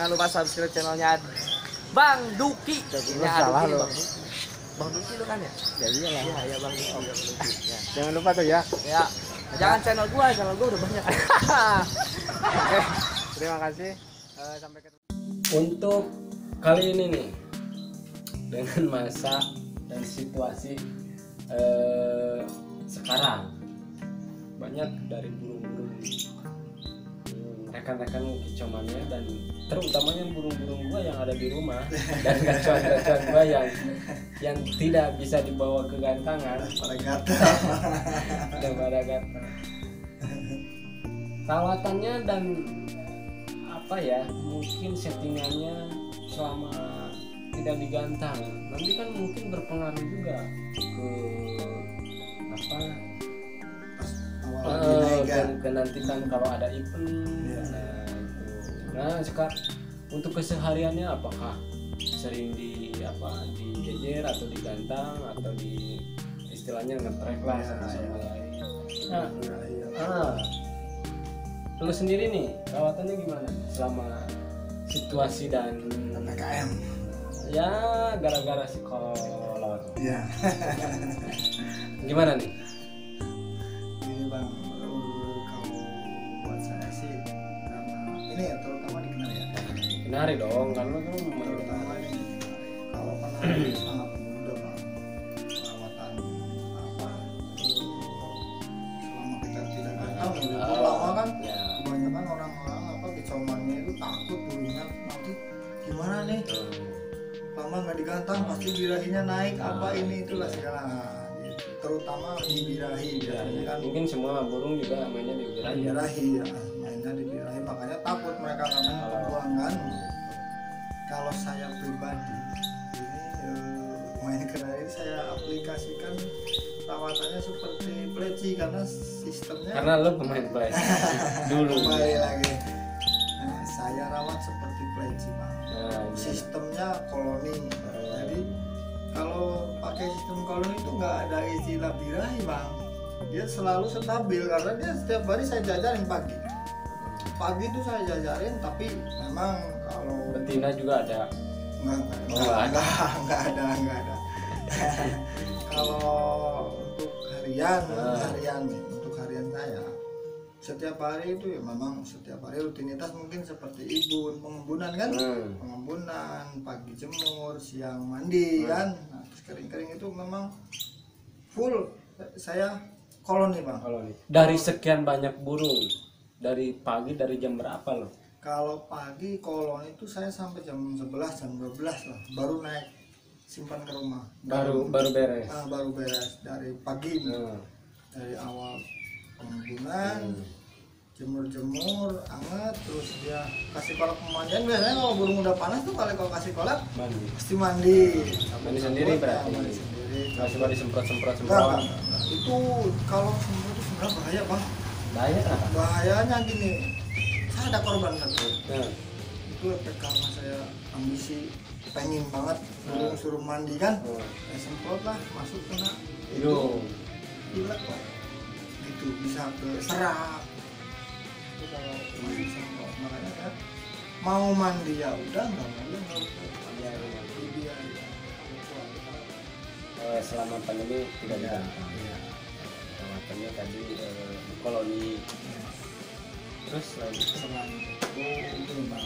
jangan lupa subscribe channelnya Bang Duki. Ini salah lo. Bang Duki lu kan ya? Ya iyalah. Iya, ya Bang Duki. Ya. Jangan lupa tuh ya. Ya. Jangan channel gua udah banyak. Oke, terima kasih. Sampai ketemu. Untuk kali ini nih, dengan masa dan situasi sekarang, banyak dari burung-burung rekan-rekan kecomannya, dan terutamanya burung-burung gua yang ada di rumah dan kecoan-kecoan gua yang tidak bisa dibawa ke gantangan pada gatal. dan pada gatal. Perawatannya dan apa ya, mungkin settingannya selama tidak digantang nanti kan mungkin berpengaruh juga ke apa ke nanti kan kalau ada event. Nah sekarang untuk kesehariannya apakah sering di jejer atau digantang atau di istilahnya ngetrek lah satu sama lain. Lu sendiri nih perawatannya gimana selama situasi dan PPKM? Ya gara-gara sekolah. Ya. Gimana nih? Ini Bang, kalau buat saya sih karena ini ya terutama di Kenari ya. Kenari dong, karena kan Terutama ini kalau Kenari sangat mudah Bang. Perawatan apa? Selama kita tidak gantang, itu lama kan. Ya. Kebanyakan orang-orang kecomannya itu takut burungnya nanti gimana nih, lama nggak digantang pasti birahinya naik ini itulah segala gitu. Terutama di birahi biasanya kan Mungkin semua burung juga mainnya di birahi. birahi ya, mainnya di birahi makanya takut mereka karena buangan gitu. Kalau saya pribadi ini main kenari saya aplikasikan perawatannya seperti pleci karena sistemnya Karena lo pemain play dulu. kembali lagi. Nah, saya rawat seperti pleci Bang. Nah, Sistemnya koloni. Jadi kalau pakai sistem koloni itu nggak ada istilah birahi Bang. Dia selalu stabil karena dia setiap hari saya jajarin pagi. Pagi itu saya jajarin, tapi memang kalau betina juga ada. nggak ada. Kalau untuk harian nih, untuk harian saya setiap hari itu ya memang setiap hari rutinitas mungkin seperti pengembunan kan, pengembunan, pagi jemur, siang mandi kan, nah, terus kering-kering itu memang full saya koloni Bang. Koloni. Dari sekian banyak burung, dari pagi dari jam berapa lo? Kalau pagi koloni itu saya sampai jam 11 jam 12 lah baru naik simpan ke rumah. Baru beres. Baru beres dari pagi dari awal pengembunan, jemur anget, terus dia kasih kolak pemandian. Biasanya kalau burung udah panas tuh kalau kasih kolak Mandi. pasti mandi. Mandi sendiri berarti. Mandi sendiri. Masih pada semprot. Enggak. Itu kalau semprot itu sebenarnya bahaya Bang. Bahaya apa? Bahayanya gini, saya ada korban satu. Nah. Itu efek karena saya ambisi pengen banget burung suruh mandi kan, saya semprot lah masuk kena itu pilek Pak. Gitu bisa ke serak. Itu kalau masih semprot makanya kan mau mandi ya udah nggak selama pandemi tidak digantang. Perawatannya tadi di koloni. Terus lagi selain itu Bang,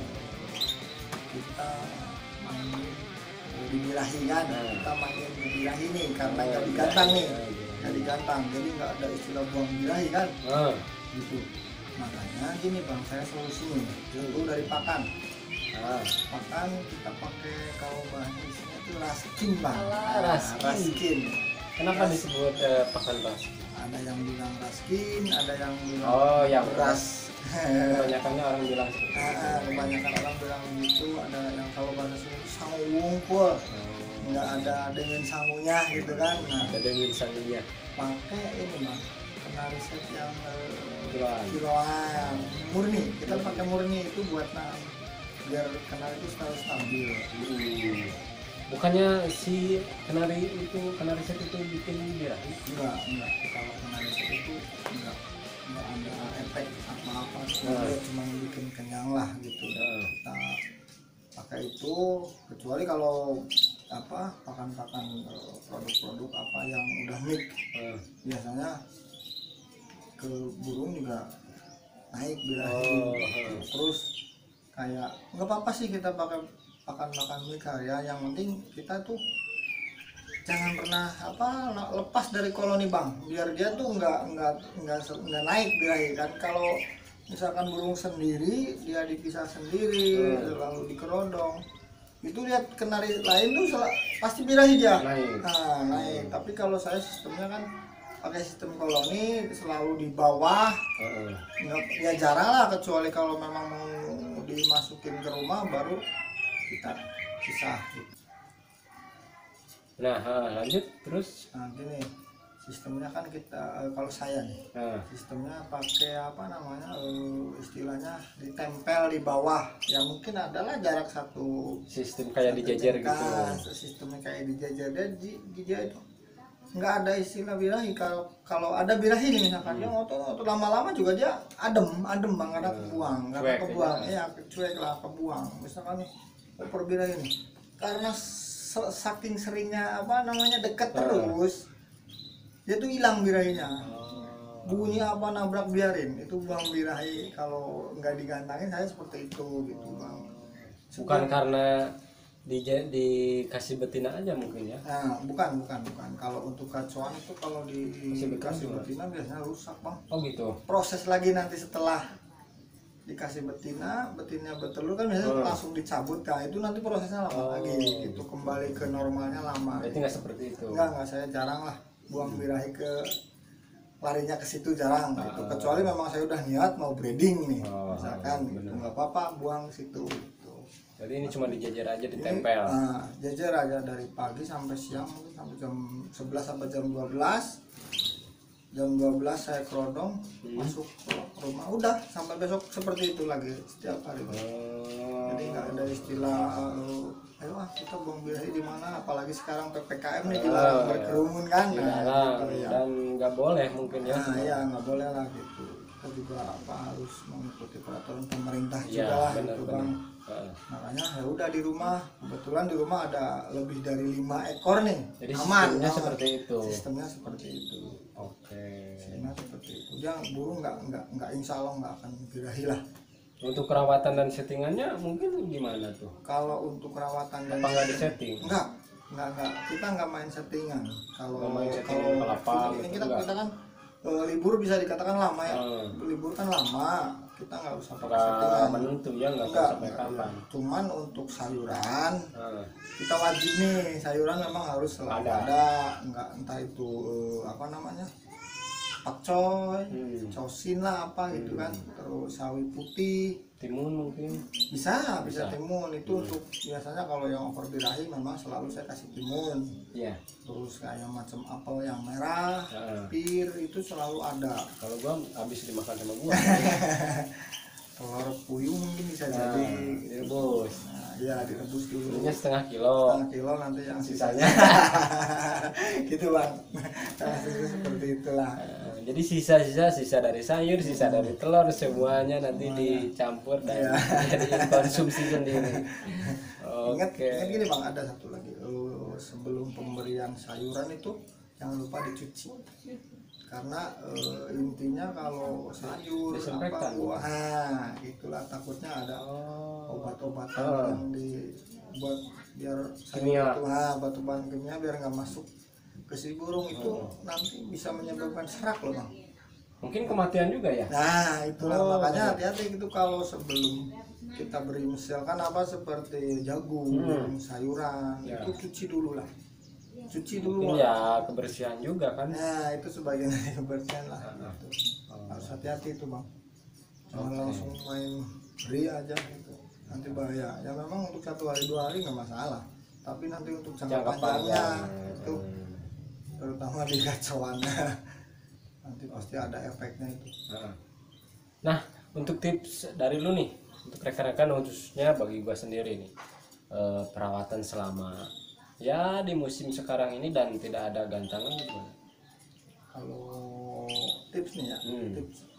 kita main di birahi kan, kita main di birahi nih karena nggak digantang nih, nggak digantang, jadi nggak ada istilah buang birahi kan, gitu. Makanya gini Bang, saya solusinya itu dari pakan. Pakan kita pakai kalau bahan isinya itu raskin Bang. Raskin. Kenapa disebut pakan raskin? Ada yang bilang raskin, ada yang bilang yang beras. Kebanyakannya orang bilang seperti itu. Kebanyakan orang bilang gitu. Ada yang kalau bahasa Sunda sangu wungkul, nggak ada dengan sangunya gitu kan. Nah, ada dengan sangunya. pakai ini Bang, kenari set yang kiloan murni. Kita pakai murni itu buat biar kenari itu selalu stabil. Bukannya si kenari set itu bikin birahi? Enggak. Kalau kenari set itu enggak. ada efek apa-apa, cuma bikin kenyang lah gitu. Kita pakai itu, kecuali kalau apa pakan-pakan produk-produk apa yang udah mix, biasanya ke burung juga naik birahi. Terus kayak nggak apa-apa sih kita pakai pakan-pakan mix ya, yang penting kita tuh jangan pernah apa lepas dari koloni bang, biar dia tuh nggak naik birahi kan. Kalau misalkan burung sendiri dia dipisah sendiri lalu dikerondong, itu lihat kenari lain tuh pasti birahi dia naik. Tapi kalau saya sistemnya kan pakai sistem koloni, selalu di bawah. Ya jarang lah, kecuali kalau memang mau dimasukin ke rumah baru kita pisah gitu. Nah, lanjut terus. Nah gini, sistemnya kan kita kalau saya nih sistemnya pakai apa namanya istilahnya ditempel di bawah, ya mungkin adalah jarak satu Sistem kayak dijajar gitu. Sistemnya kayak dijajar, dia itu nggak ada istilah birahi. Kalau ada birahi nih misalkan dia ngotot lama-lama juga dia adem bang, ada kebuang, karena kebuang ya cuek lah kebuang. Misalkan nih birahi nih, karena saking seringnya apa namanya deket terus, dia tuh hilang birahinya. Bunyi apa nabrak biarin, itu buang birahi. Kalau nggak digantangin saya seperti itu gitu bang. Bukan karena dikasih betina aja mungkin ya? Nah, bukan. Kalau untuk kacauan itu kalau dikasih betina biasanya rusak bang. Oh gitu. Proses lagi nanti setelah dikasih betina bertelur kan biasanya langsung dicabut, kan itu nanti prosesnya lama lagi gitu, kembali ke normalnya lama. Berarti nggak seperti itu? Enggak, saya jarang lah buang birahi larinya ke situ, jarang gitu. Kecuali memang saya udah niat mau breeding nih misalkan gitu, nggak apa-apa buang situ gitu. Jadi ini cuma dijajar aja, ditempel? Jajar aja dari pagi sampai siang, mungkin sampai jam 11 sampai jam 12. Jam 12 saya kerodong, masuk ke rumah, udah sampai besok seperti itu lagi setiap hari. Jadi nggak ada istilah ayo kita buang birahi di mana, apalagi sekarang PPKM nih dilarang berkerumun kan. Dan nggak boleh mungkin ya. Iya nggak boleh lah gitu. Kita juga harus mengikuti peraturan pemerintah juga lah gitu bang. Makanya ya udah di rumah, kebetulan di rumah ada lebih dari 5 ekor nih. Jadi aman, sistemnya seperti itu. Sistemnya seperti itu. Sistemnya seperti itu. Dia burung nggak insya Allah nggak akan birahi lah. Untuk perawatan dan settingannya mungkin gimana tuh? Kalau untuk perawatan dan nggak disetting? Enggak. Kita nggak main settingan. Kalau ini kita kan libur bisa dikatakan lama ya. Libur kan lama, kita nggak usah pakai settingan. Menentu ya, nggak sampai kapan. Cuman untuk sayuran kita wajib nih, sayuran memang harus selalu ada. Nggak entah itu apa namanya pakcoy, cosin lah apa gitu kan, terus sawi putih, timun mungkin bisa timun itu untuk biasanya kalau yang over birahi memang selalu saya kasih timun. Terus kayak macam apel yang merah, pir itu selalu ada. Kalau gua habis dimakan sama gua. Telur puyuh mungkin bisa jadi direbus. Ya direbus dulu. Ini setengah kilo nanti yang sisanya. Gitu bang. Seperti itulah. Jadi sisa dari sayur, sisa dari telur, semuanya nanti dicampur dan jadi konsumsi sendiri. Ingat gini bang, ada satu lagi, sebelum pemberian sayuran itu jangan lupa dicuci. Karena intinya kalau sayur apa buah, itulah takutnya ada obat-obatan yang dibuat biar sayur itu obat-obatan kimia biar nggak masuk ke si burung, itu nanti bisa menyebabkan serak loh bang. Mungkin kematian juga ya. Nah itulah makanya hati-hati gitu kalau sebelum kita beri misalkan apa seperti jagung, sayuran itu cuci dulu lah. Ya kebersihan juga kan. Nah itu sebagian dari kebersihan lah harus hati-hati itu bang, jangan langsung main beri aja gitu, nanti bahaya. Ya memang untuk 1 hari 2 hari nggak masalah, tapi nanti untuk jangka panjangnya itu terutama di kacauannya nanti pasti ada efeknya itu. Nah untuk tips dari lu nih untuk rekan-rekan, khususnya bagi gua sendiri nih, perawatan selama ya di musim sekarang ini dan tidak ada gantangan gitu. Kalau tips nih ya, tips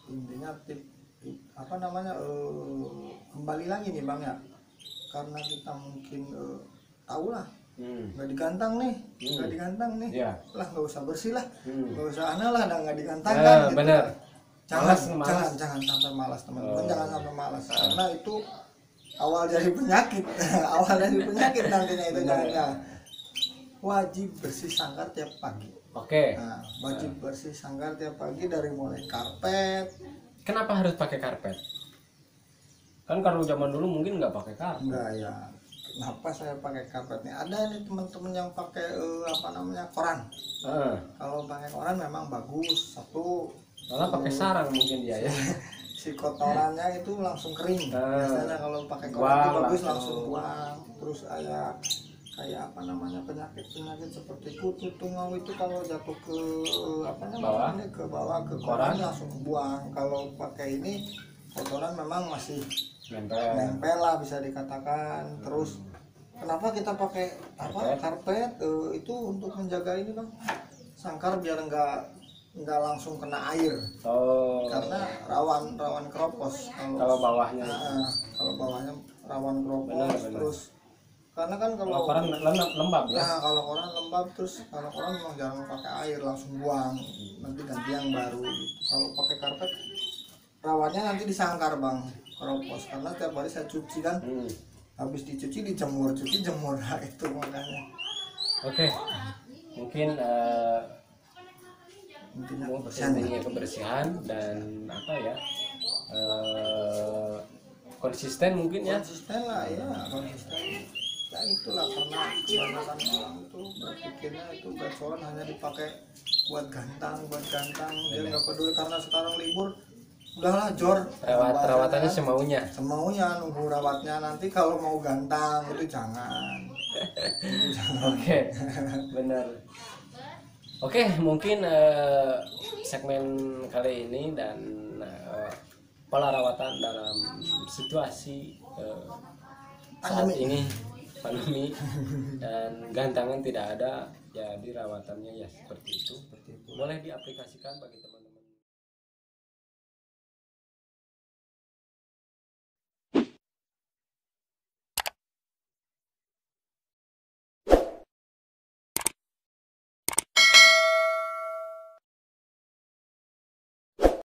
intinya apa namanya kembali lagi nih Bang ya, karena kita mungkin tahu lah nggak digantang nih, nggak digantang nih, Iya. lah nggak usah bersih lah, nggak usah aneh lah, dan nggak digantang kan gitu. Bener. Jangan, Malas. jangan sampai malas teman-teman, jangan sampai malas, karena itu awal dari penyakit, awal dari penyakit nantinya itu. Jangan, wajib bersih sangkar tiap pagi. Oke. Nah, wajib bersih sangkar tiap pagi, dari mulai karpet. Kenapa harus pakai karpet? Kan kalau zaman dulu mungkin nggak pakai karpet. Enggak ya, kenapa saya pakai karpet nih? Ada nih teman-teman yang pakai apa namanya, koran. Kalau pakai koran memang bagus, satu Malah pakai sarang mungkin dia ya. si kotorannya itu langsung kering. Biasanya kalau pakai koran Buang itu bagus, langsung. langsung buang. Terus kayak apa namanya, penyakit seperti kutu tungau itu kalau jatuh ke apa namanya, ke bawah ke koran langsung buang. Kalau pakai ini kotoran memang masih nempel lah bisa dikatakan. Terus kenapa kita pakai apa, karpet itu untuk menjaga ini Bang, sangkar biar nggak langsung kena air. Karena rawan keropos Kalau bawahnya. kalau bawahnya rawan keropos. Benar. Terus karena kan kalau koran lembab ya. nah, kalau koran lembab, terus kalau koran memang jarang pakai air, langsung buang, nanti ganti yang baru gitu. Kalau pakai karpet rawannya nanti disangkar Bang, keropos, karena tiap hari saya cuci kan, habis dicuci dijemur, cuci jemur, nah, itu makanya. Oke. Mungkin Intinya kebersihan dan apa ya, konsisten mungkin ya. konsisten lah ya, konsisten ya, itulah karena kebanyakan orang itu berpikirnya itu gacoran hanya dipakai buat gantang, dia nggak peduli, karena sekarang libur udahlah jor, Perawatannya semaunya. nunggu rawatnya, nanti kalau mau gantang itu jangan. Oke, benar. Oke, mungkin segmen kali ini dan pola rawatan dalam situasi saat ini pandemi dan gantangan tidak ada, jadi rawatannya ya seperti itu. Boleh diaplikasikan bagi teman-teman.